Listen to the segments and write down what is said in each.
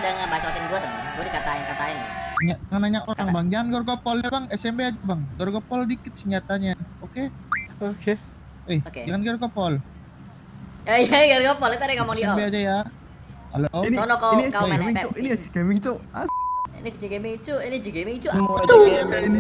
udah ngebacotin gua temen. Gua dikatain-katain. Nanya orang bang, jangan gorgopol ya bang, SMB aja bang. Gorgopol dikit senjatanya, oke? Oke. Jangan gorgopol. Iya, gorgopol itu ada yang ngomong di SMB aja ya. Halo. Sono kau main Pep. Ini SC Gaming tuh. Ini G Gaming cu, ini G Gaming cu. Ini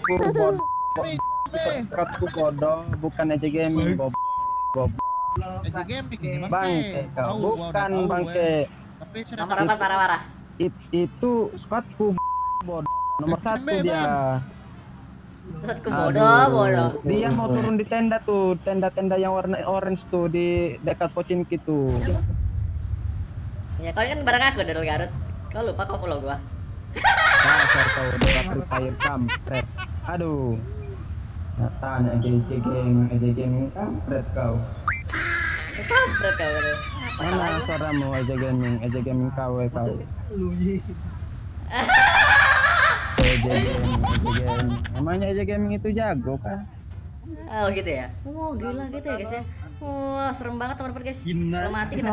Skatku bodoh, bukan aja gaming bob. Aja gaming ini Bangke kau, bukan bangke. Tapi Nomor 4 parah-parah. Itu skatku bodoh. Nomor 1 dia. Setku bodoh. Dia mau turun di tenda tuh, tenda-tenda yang warna orange tuh di dekat Pochinki tuh. Ya kau kan bareng aku dari Garut. Kau lupa kau follow gua. Dasar kau dekat Free Fire kampret. Aduh. Tanya aja gaming kampret kau. Kampret kau. Mana suaramu aja gaming kau. Gaming. Namanya aja gaming itu jago kan? Oh gitu ya? Oh gila gitu ya guys ya? Wah serem banget teman-teman guys. Kalau mati kita.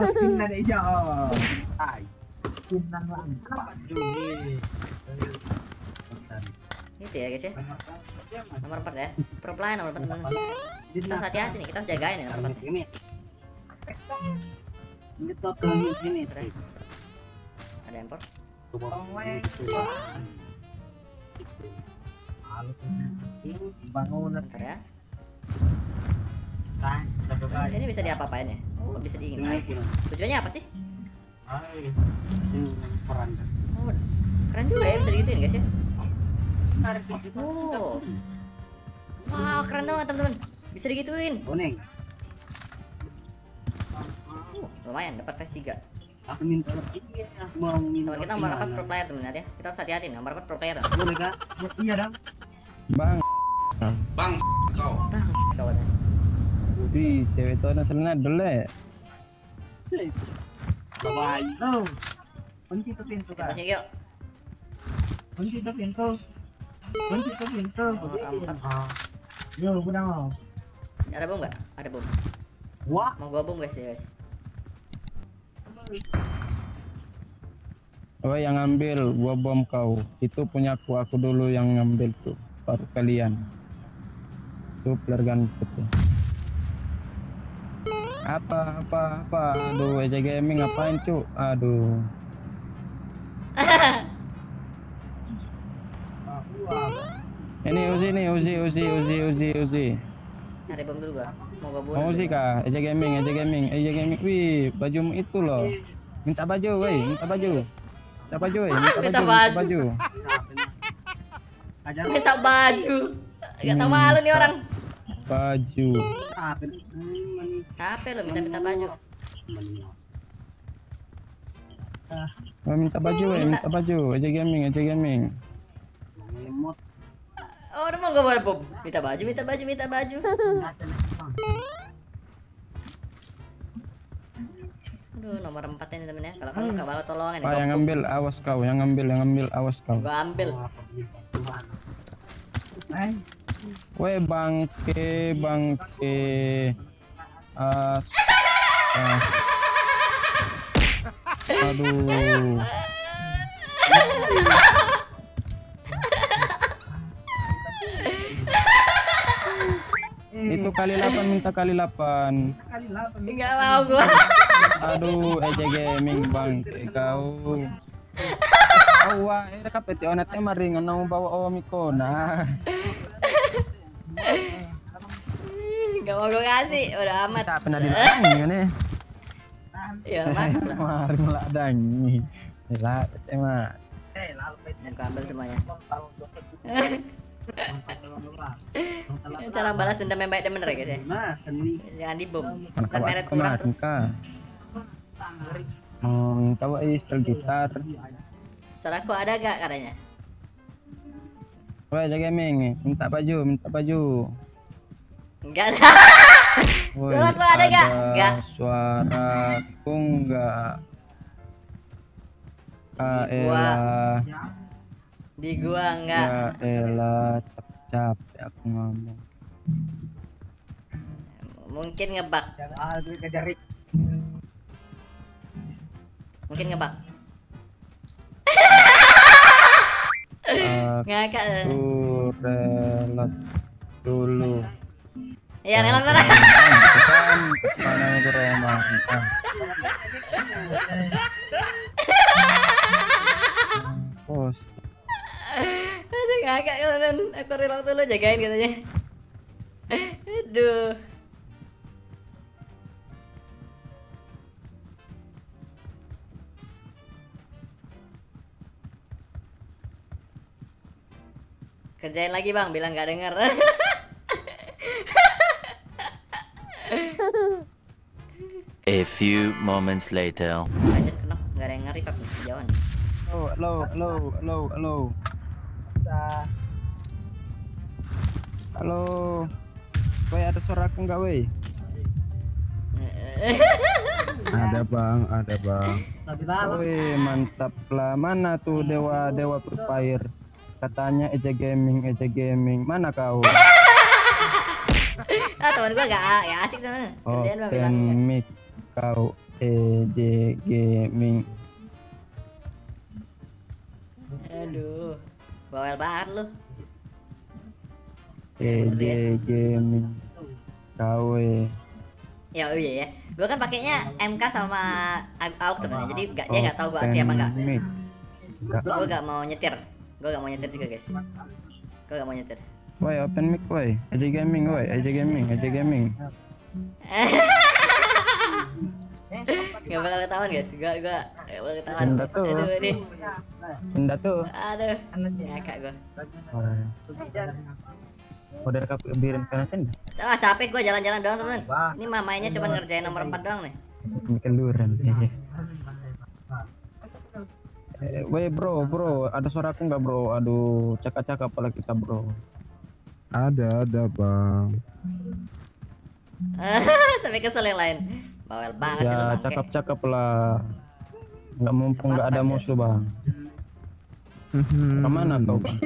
Gitu ya guys ya? Nomor 4 ya? Pro player nomor 4 teman-teman. Kita harus hati-hati nih, kita harus jagain ya nomor 4 nya. Ada empor? Bentar ya. Ini bisa diapa-apain ya? Oh bisa diingin. Tujuannya apa sih? Oh keren juga ya, bisa digituin guys ya. Oh wow keren banget teman-teman, bisa digituin. Lumayan dapat phase 3. Teman kita nomor 4 pro player teman ya, kita harus hati-hati nomor 4 pro player. Iya dong. Bang kau. Kawannya. Wih, cewek itu ada sebenarnya dole. Oh, kunci itu pintu kan? Kunci yuk. Kunci itu pintu. Yo, udah mau. Ada bom nggak? Ada bom. Wah, Mau gua bom guys ya guys. Oh yang ngambil gua bom kau. Itu punya aku dulu yang ngambil tuh. Baru kalian. Tuh player ganteng tuh. Apa. Aduh aja gaming ngapain cu? Aduh. Ini Uzi. Ada bom dulu gua. Mau gua bunuh. Mau Uzi kah? Aja gaming. Wih, bajumu itu loh. Minta baju, woi. Minta baju. Minta baju. Gak tau malu nih orang. Baju. Apa lo minta baju? Minta baju. Aja gaming. Oh, udah mau gua bom. Minta baju. Aduh, nomor 4 ini temen ya. Kalau kamu nggak bawa tolongin. Pak yang ngambil, awas kau. Yang ngambil, awas kau. Gua ambil. Weh bangke. Aduh. Itu kali 8, minta kali 8. Enggak mau gua. Aduh, aja gaming bangke kau. Awa, kapet onat maring ono bawa omikona. Enggak mau gua kasih, udah amat. Tak pernah dilangi ngene. Iya, mantap lah. Mari meladangi. Lah, emang. Gua ambil semuanya. Cara balas dendam yang baik dan bener ya guys ya. Jangan dibom. Kan meret kurang terus. Tahu install gitar. Saranku ada gak katanya? Woi, jaga gaming, minta baju. Enggak ada. Suaraku ada gak? Enggak. Suaraku enggak. Di gua enggak. Ya elah, capek aku ngomong. Mungkin ngebug. Mungkin ngebug. Ngakak. relot dulu. Iya, relok sana. Mana bro emang? Bos. Aduh, ngakak kan. Aku relok dulu, jagain katanya. Aduh. Kerjain lagi bang, bilang gak denger. A few moments later. Lanjut kenop, gak ada yang ngeri pak jauhan. Halo. Woi, ada suara aku nggak woi? Ada bang. Woi, mantap lah. Mana tuh dewa Free Fire? Katanya Eja Gaming. Mana kau? Ah teman gua gak asik teman. Kerjaan bang bilang enggak. Mic kau EJ Gaming. Aduh, bawel banget lu. EJ Gaming. Kau Ya oh iya ya. Gua kan pakainya MK sama AUX teman. Jadi dia nggak tahu gua asli apa enggak. Gua gak mau nyetir. Gua gak mau nyetir juga guys. Gua gak mau nyetir. Woi, open mic woi. EJ Gaming woi. EJ Gaming. Gak bakal ketahuan guys. Gua gak bakal ketahuan. Enggak tuh. Aduh ini. Enggak tuh. Aduh. Ngakak gua. Udah birin kan? Ah capek gua jalan-jalan doang teman. Ini mamainya cuma ngerjain nomor 4 doang nih. Keluran. Woi bro, ada suara aku nggak bro? Aduh, cakap-cakap pala kita bro. Ada bang. Sampai kesel yang lain. Bawel banget sih lu Ya bang. cakap-cakap lah. Nggak mumpung nggak ada musuh bang. Kemana kau bang?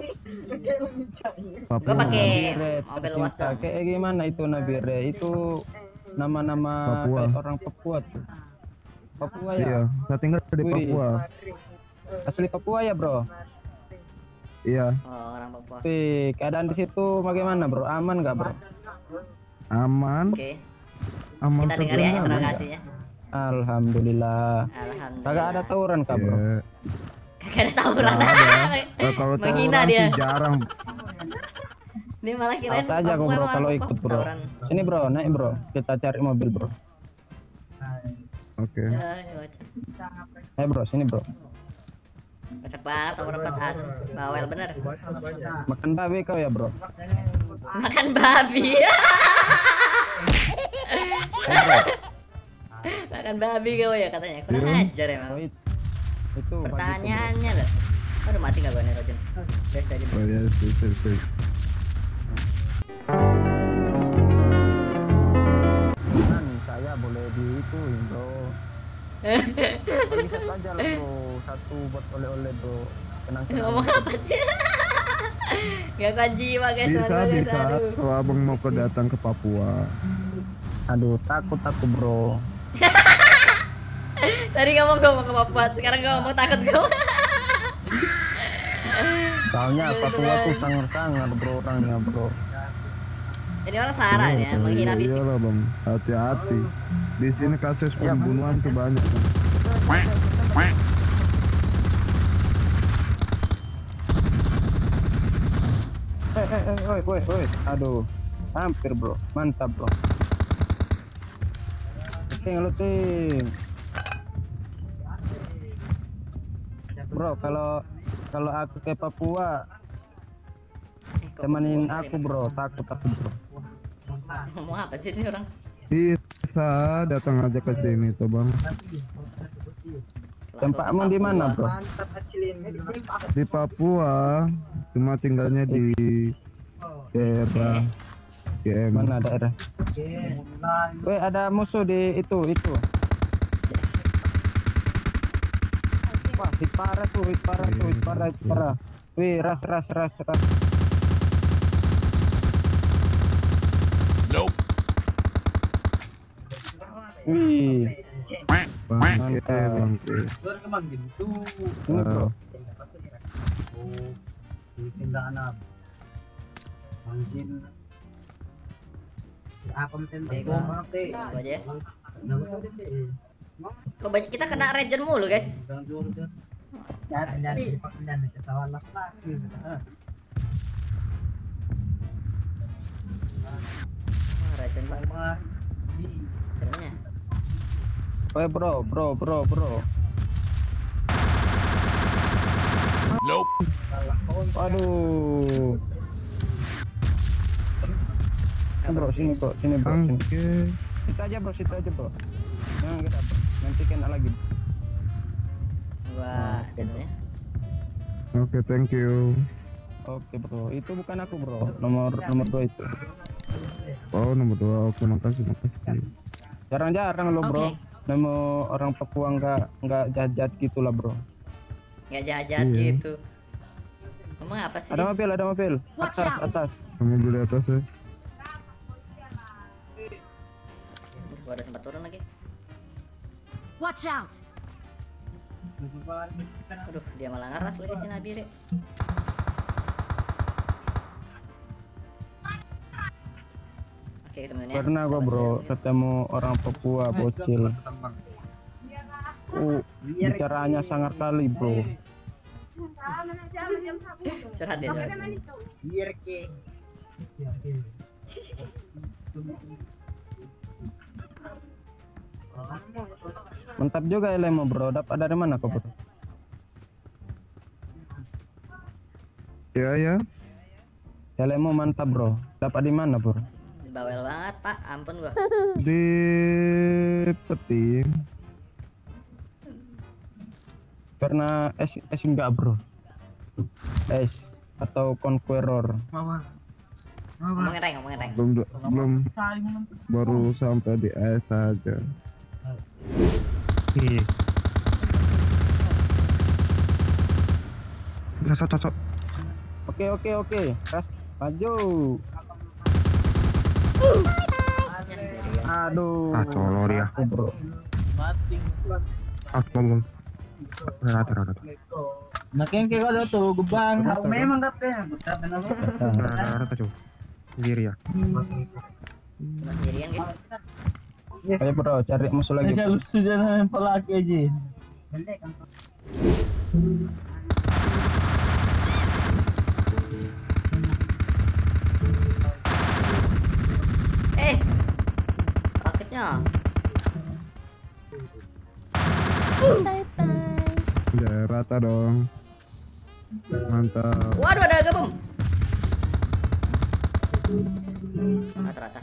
Gua pakai Nabire, mobil luas tercinta. dong. Kayak gimana itu Nabire? Itu nama-nama Papua. kayak orang Papua tuh. Papua ya? Iya, saya tinggal di Wih. Papua. Asli Papua ya bro? Iya, Oh, orang Papua. Wih, keadaan di situ bagaimana bro? Aman nggak bro? aman. Oke. Aman Kita dengar ya sebenarnya. interogasinya. Alhamdulillah. Alhamdulillah. Kagak ada tawuran kah bro? Iya. Kagak ada tawuran. Kalau Menghina tawuran dia. sih jarang. Dia malah kirain Awas aja Papua bro emang kalau orang ikut Papua bro. tawuran. Sini bro, naik bro. Kita cari mobil bro. Oke. Kocak. Bro, sini bro. Kocak banget nomor 4 asem. Bawel bener. Makan babi kau ya bro? Makan babi. Makan babi kau ya katanya. Kurang ajar emang. Oh, itu Pertanyaannya loh. Aduh mati gak gua nih Rojen. Guys aja. Oh ya, sip. Saya boleh diituin bro. Bisa aja lah bro. Satu buat oleh-oleh bro. Tenang-tenang. Ngomong apa sih? Gak kan jiwa guys teman-teman guys. Bisa. Aduh. Kalau abang mau datang ke Papua. Aduh, takut aku bro. Tadi ngomong gua mau ke Papua, sekarang gua ngomong takut gua. Soalnya Papua tuh sangar-sangar bro orangnya bro. Jadi orang Sahara ya, menghina fisik. Iyalah bang, hati-hati. Di sini kasus pembunuhan tuh banyak. Woi. Aduh, hampir bro, mantap bro. Luting. Bro, kalau aku ke Papua, temenin aku bro, takut aku bro. Ngomong apa sih ini orang? Bisa datang aja ke sini tuh bang. Tempatmu di mana bro? Di Papua, cuma tinggalnya di daerah GM. Mana daerah? Weh, ada musuh di itu. Wah, hit parah tuh. Wih, ras. Nope. Wih, Bangke. ini bro. Tindahan na. Mangkin. Apa mungkin Oke, gua aja ya. eh. Kok banyak kita kena regen mulu guys. Jangan dipakai kesalahan lah. Regen banget sebenarnya. Woi bro. Nope. Waduh. Bro, sini bro. Sini. Situ aja bro. Jangan kita bro. Nanti kena lagi. Gua jadinya. Oke, thank you. Oke bro, itu bukan aku bro. Nomor 2 itu. Oh, nomor 2. Oke, makasih. Jarang-jarang lo bro. Nemu orang Papua nggak jahat gitu lah bro. Nggak jahat Iya. gitu. Ngomong apa sih? Ada mobil. Atas. Kamu di atas ya? Gua ada sempat turun lagi. Watch out! Aduh, dia malah ngeras lagi si Nabire. Oke, temennya. Pernah gua bro ketemu orang Papua bocil. Bicaranya sangar kali bro. Curhat dia. Biar ke. Mantap juga Elemo bro. Dapat dari mana kau bro? Ya. Elemo mantap bro. Dapat di mana bro? Bawel banget, Pak. Ampun gua. Di peti. Karena es enggak bro. Es atau Conqueror. Ngomongin rank. Belum. Baru sampai di S saja. Iya. Cocok. Oke. Kas maju. Aduh. Color ya. Aku, bro. Belum. Rata. Nakin kayak ada tuh gebang. Memang dapet. Rata cuy. Sendiri ya. Sendirian, guys. Ayo bro, cari musuh lagi. Sudah nempel lagi aja. Paketnya. Ya, rata dong. Mantap. Waduh, ada gabung. Rata.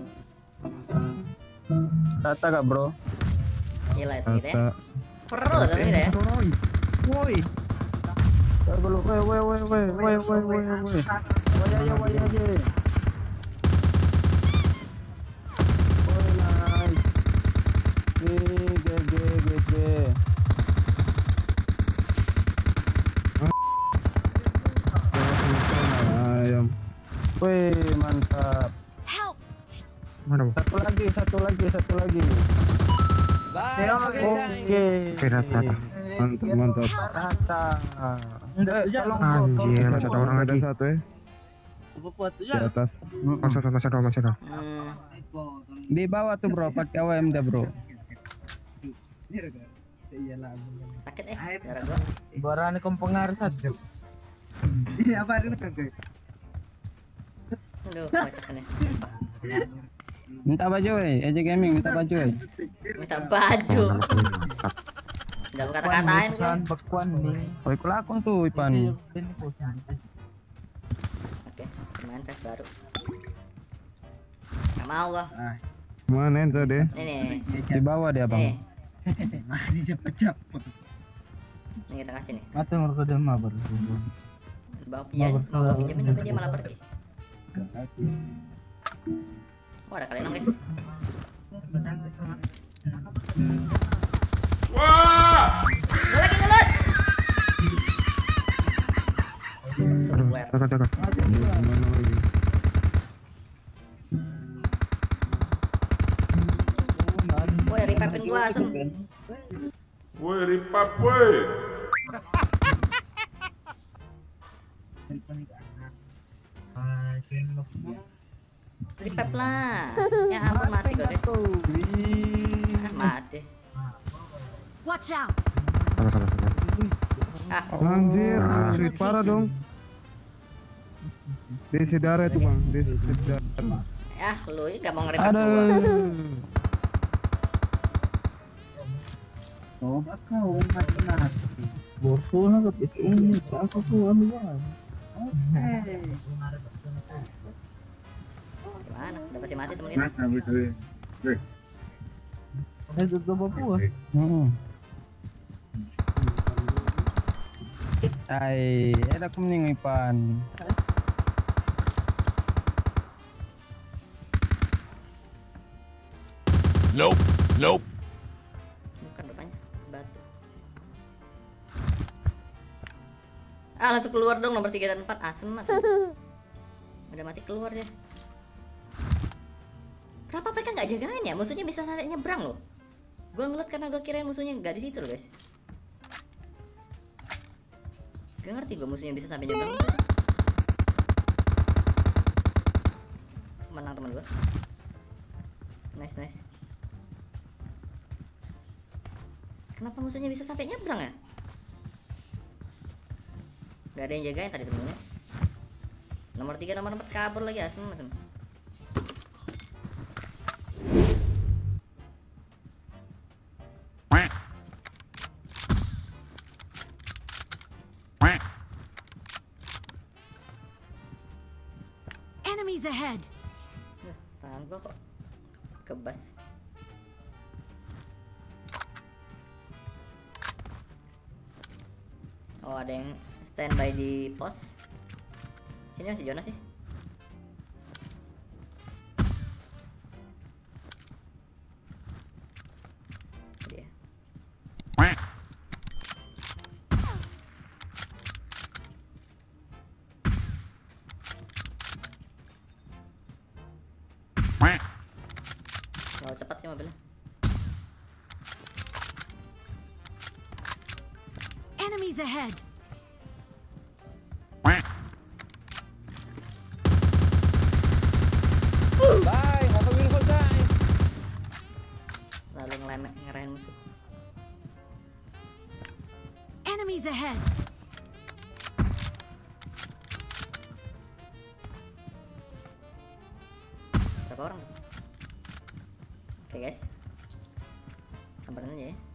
Rata gak bro? Gila itu gitu ya. Rata. Perlu kan gitu ya. Woi. Woi. Woi aja. GG. Ayam. Wih, mantap. Help! Mana bu? Satu lagi. Oke. Rata. Mantap. Rata. Anjir, masih ada orang lagi. Satu ya. Di atas. Masih ada. Di bawah tuh bro, pakai AWM dah bro. Sakit darah gua. Barang kompengar saja. Ini apa ini kagak? Aduh, kocakannya. Minta baju Eja Gaming, minta baju Minta baju. Jangan kata-katain gua. Bekuan nih. Oi kelakon tuh Ipan. Oke, main tes baru. Gak mau gua. Mana ente deh? Nih. Di bawah dia bang. Ini cepet-cepet. Nih kita kasih nih. Atau ngerti dia mah baru. Bang pian, mau gua pinjemin tapi dia malah pergi. Oh, ada kalian guys. Wah! Lagi ngelut. Sumber. Cakap. Mana lagi? Woi, repapin gua asem. Woi, ripap woi. Repap lah. Ya ampun mati gue guys. Mati. Watch out. Sabar. Ah, Anjir, parah dong. Desi darah itu bang, desi darah. lu ini gak mau nge-repap gua. Gimana? Udah pasti mati temen kita. Ay, ada kuning ipan. Nope. Bukan depannya, batu. Langsung keluar dong nomor 3 dan 4. Asem mas. Udah mati keluar dia. Kenapa mereka nggak jagain ya? Musuhnya bisa sampai nyebrang loh. Gua ngeliat karena gua kirain musuhnya nggak di situ loh guys. Gak ngerti gua musuhnya bisa sampai nyebrang. Menang teman gua. Nice. Kenapa musuhnya bisa sampai nyebrang ya? Gak ada yang jagain tadi temennya. Nomor 3, nomor 4 kabur lagi asem. Enemies ahead. Tangan gua kok kebas. Oh, ada yang standby di pos. Sini masih Jonas sih. Dia. Mau cepat sih mobilnya. Enemies ahead. Bye, have a beautiful time. Lalu ngerahin musuh. Enemies ahead. Berapa orang tuh? Oke guys, samperin aja ya.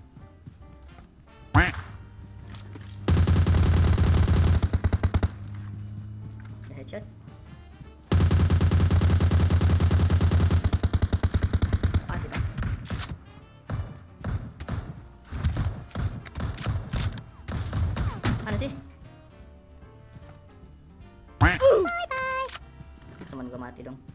Udah headshot. Kita mana sih? Bye. Teman gua mati dong.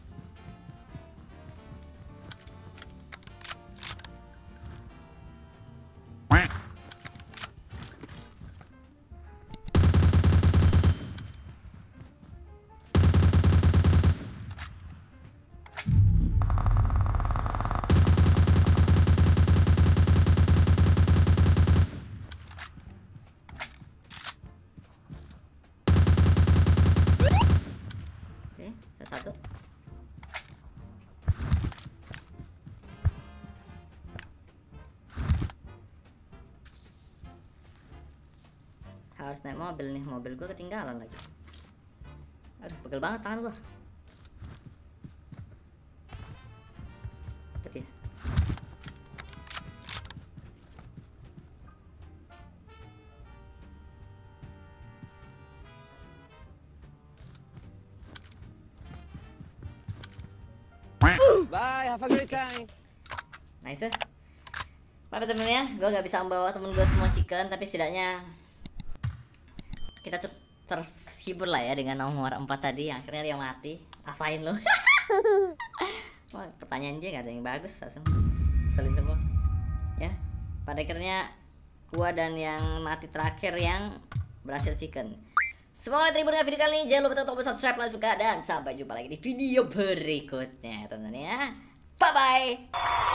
Satu. Harus naik mobil nih, mobil gua ketinggalan lagi. Aduh, pegel banget tangan gua. Itu dia. Bye, have a great time. Nice. Maaf temen ya, gue gak bisa membawa temen gue semua chicken, tapi setidaknya kita terhibur lah ya dengan nomor 4 tadi yang akhirnya dia mati. Rasain lo. Wah, pertanyaan dia gak ada yang bagus, asem. Selin semua. Ya, pada akhirnya gua dan yang mati terakhir yang berhasil chicken. Semoga terhibur dengan video kali ini. Jangan lupa tekan tombol subscribe kalau suka, dan sampai jumpa lagi di video berikutnya teman-teman ya. Bye bye.